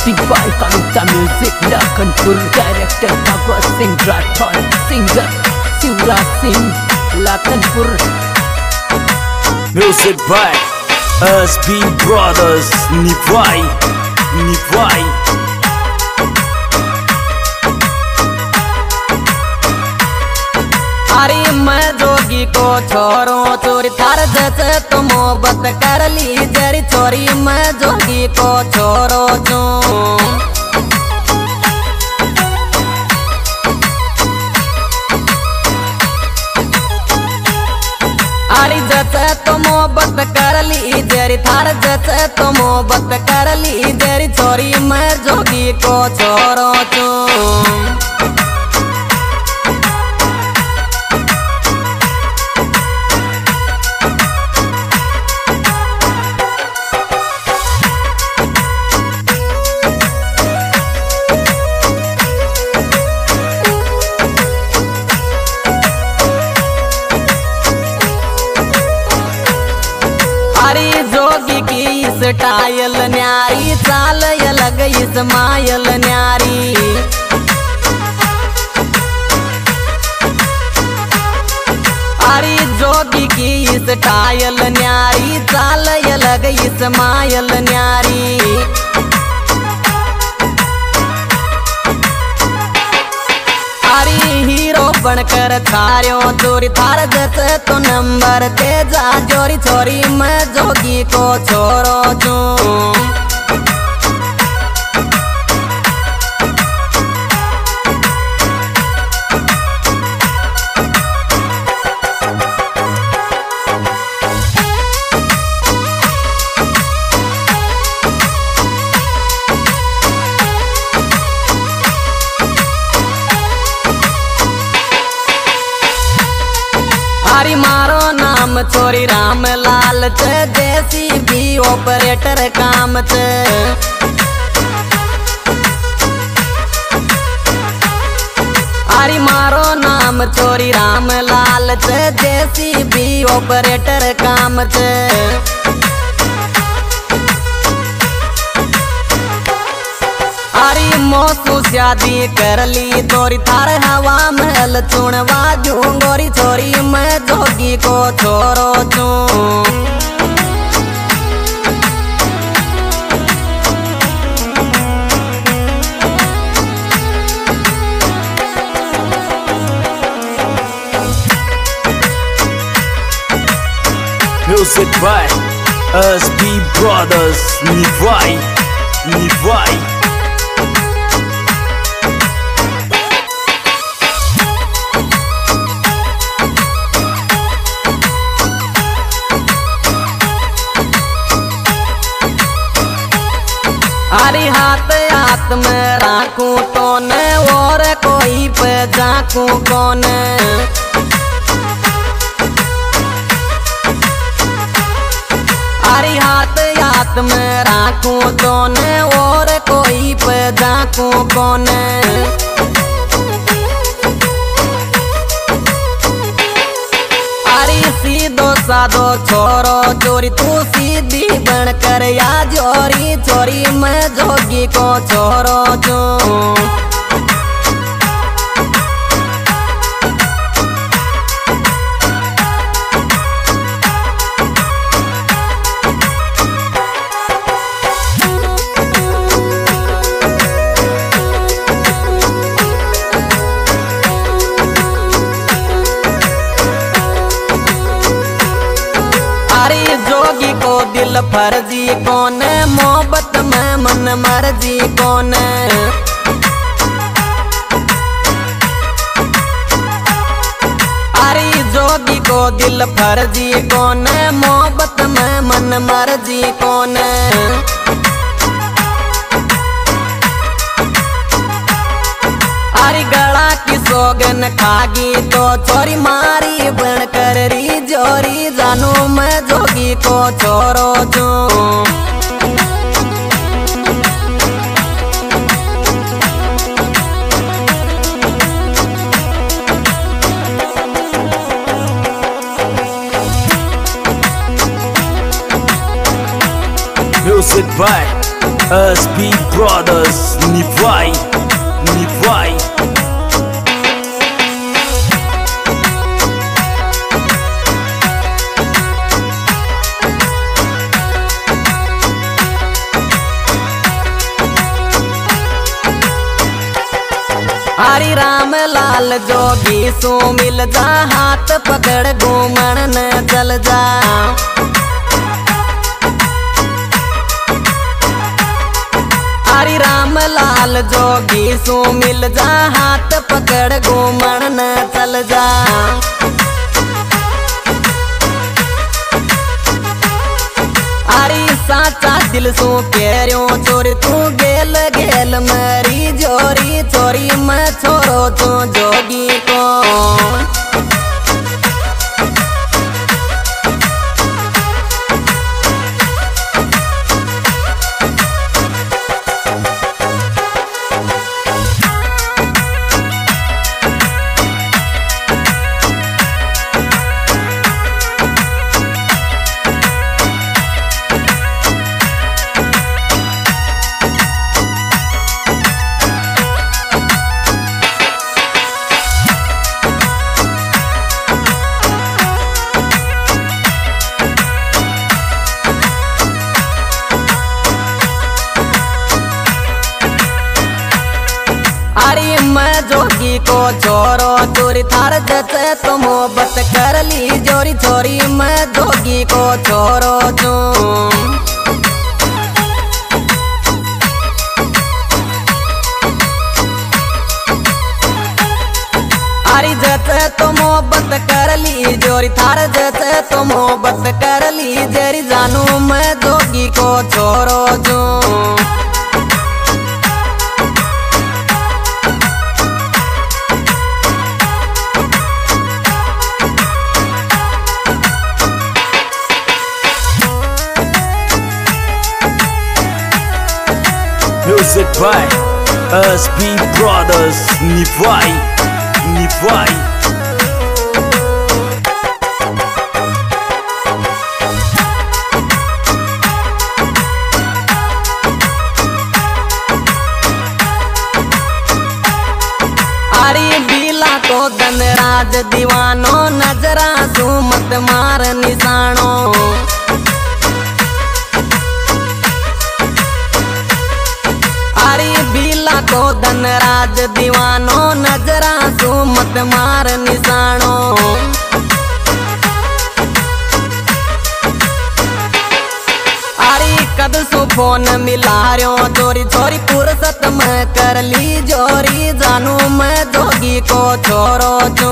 Music by Kavita music Lakhanpur. Director Bhagwat Singh Rathore, singer Shivraj Singh Lakhanpur. Music by SB Brothers निभाई। अरे मैं जोगी को छोरो चोरी थार जैसे तो मोहब्बत कर ली जरी चोरी। मैं जोगी को छोरो चू अरे जैसे तो मोहब्बत कर ली जरी थार जैसे तो मोहब्बत कर ली जरी चोरी। मैं जोगी को छोरो चू जोगी की स्टाइल न्यारी चाल अलग इस्माइल न्यारी। अरे जोगी की स्टाइल न्यारी चाल अलग इस्माइल न्यारी। अरे हीरो बनकर थार्यो चोरी थार जैसे तो नंबर ते जा जोरी चोरी। मैं जोगी को छोरो चू अरे मारो नाम चोरी राम लाल च देसी भी ऑपरेटर काम च। अरे मारो नाम चोरी राम लाल च देसी भी ऑपरेटर काम च। अरे मोसू शादी कर ली तोरी थार हवा महल चुनवा गोरी छोरी। मैं जोगी को छोरो चू म्यूजिक बाय SB Brothers निभाई। अरे हाथ हाथ में राखू तो न और कोई पे जाकू कौन। अरे हाथ हाथ में राखू तो न और कोई पे जाकू कौन। सीधो साधो छोरो चोरी तू सीधी बनकर या जोरी चोरी। मैं जोगी को छोरो चू जोगी को दिल फर्जी कौन मोहब्बत में मन मर्जी कौन। अरे जोगी को दिल फर्जी कौन मोहब्बत में मन मर्जी कौन। अरे गला की सोगन खागी तो चोरी मारी बनकर री जोरी। जानू मैं जोगी को छोरो चू music by SB Brothers Nivai, Nivai. Hari Ram Lal जोगी सो मिल जा, हाथ पकड़ घूमन न चल जा। हरि राम लाल जोगी सो मिल जा, हाथ पकड़ घूमन न चल जा। हरी साचा दिल सो केरियो चोरी तू गेल गेल मरी जोरी चोरी मैं छोरो तू जोगी को। अरे मैं जोगी को छोरो चोरी थार जैसे तो मोहब्बत कर ली जोरी छोरी। मैं जोगी को छोरो चू अरे जैसे तो मोहब्बत कर ली जोरी थार जैसे तो मोहब्बत कर ली जेरी जानू। मैं जोगी को छोरो चू Music by SB Brothers Nivai, Nivai. अरे बीला को धनराज दीवानो नजरा सू मत मार निशानो। बीला को धनराज दीवानो नजरा सू मत मार निशानो। अरे कद सू फोन मिला रयो चोरी छोरी फुर्सत में कर ली जोरी जानू। मैं जोगी को छोरो चू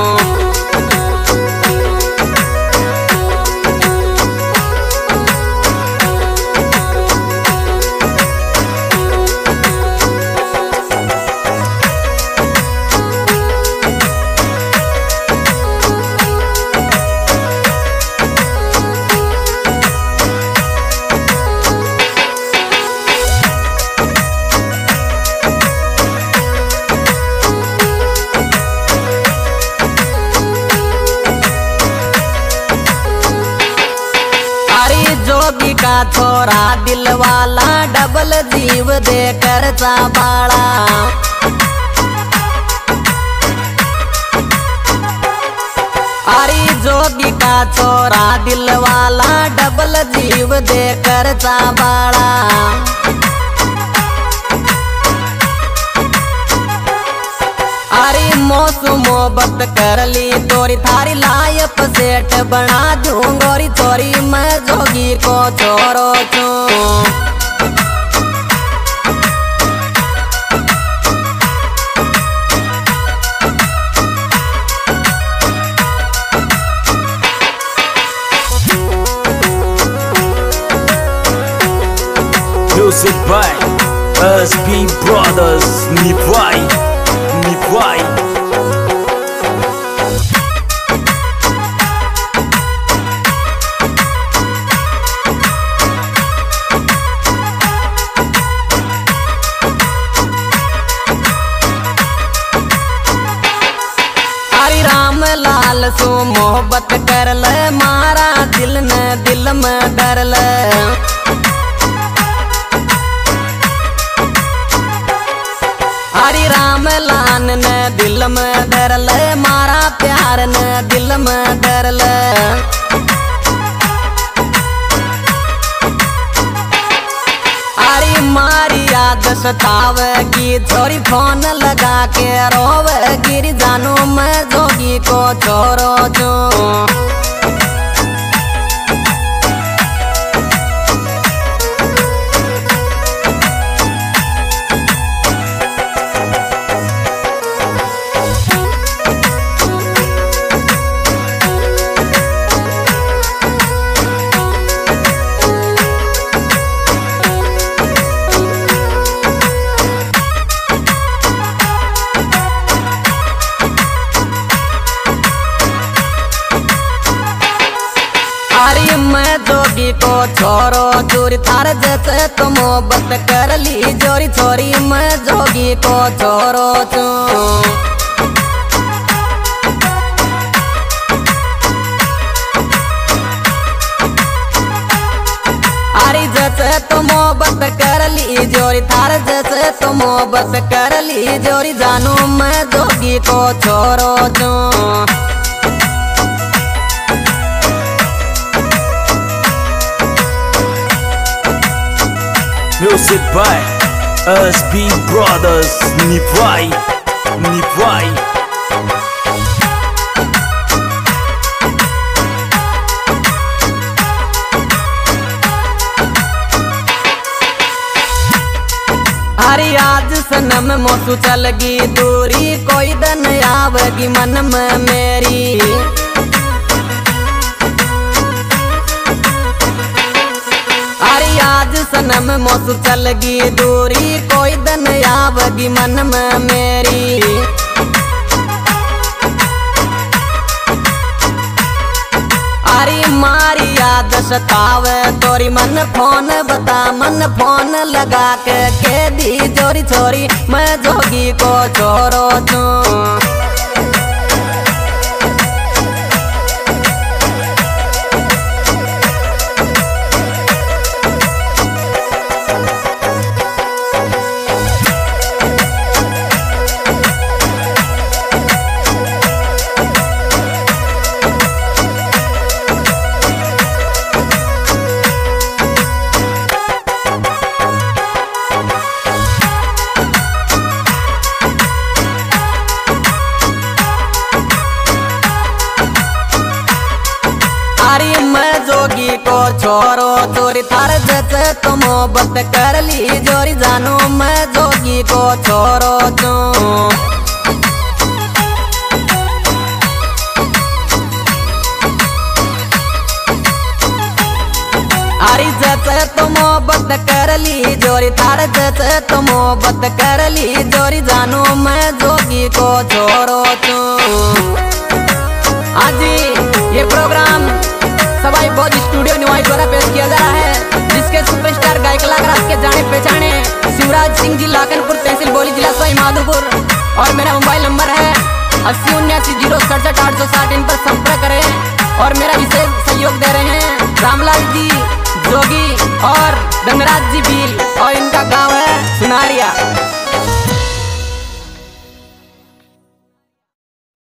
जोगी का छोरा दिल वाला डबल जीव देकर चाबाड़ा। अरे जोगी का छोरा दिल वाला डबल जीव देकर चाबाड़ा। अरे मौसम मोहब्बत कर ली तोरी थारी लायक सेठ बना दूंगोरी चोरी। मैं जोगी को छोरो चू Music by SB Brothers Nivai, Nivai. लाल सो मोहब्बत कर ले मारा दिल न दिल में डर ले। हरि राम लान ने दिल में धर ले, मारा प्यार ने दिल में धर ले। अरे मारी याद सतावेगी, छोरी फोन लगा के रोवेगी, जानू मैं जोगी को छोरो जो। अरे मैं जोगी को छोरो चोरी थार जैसे तो मोहब्बत कर ली जोरी छोरी, मैं जोगी को छोरो चू। अरे जैसे तो मोहब्बत कर ली जोरी थार जैसे तो मोहब्बत कर ली जोरी, जानू मैं जोगी को छोरो चू। Music by SB Brothers, Nipwai, Nipwai. अरे आज सनम मोसू चलगी दूरी, कोई दिन आवेगी मन में मेरी। आज सनम मोसू चलगी दूरी, कोई दिन आवेगी मन में मेरी। अरे मारी याद सतावे तोरी, मन फोन बता मन फोन लगा के दी जोरी छोरी, मैं जोगी को छोरो चू। अरे मैं जोगी को छोरो चोरी थार जैसे तो मोहब्बत कर ली जोरी, जानू मैं जोगी को छोरो चू। अरे जैसे तो मोहब्बत कर ली जोरी थार जैसे तो मोहब्बत कर ली जोरी, जानू मैं जोगी को छोरो चू। आज ये प्रोग्राम सवाई बोझ स्टूडियो निवाई द्वारा पेश किया जा रहा है, जिसके सुपरस्टार गायक कलाकार के जाने पहचाने शिवराज सिंह जी, लाखनपुर तहसील बोली, जिला सवाई माधोपुर। और मेरा मोबाइल नंबर है 8079076860, इन पर संपर्क करें। और मेरा विशेष सहयोग दे रहे हैं रामलाल जी जोगी और गंगराज जी भील, और इनका गांव है सुनारिया।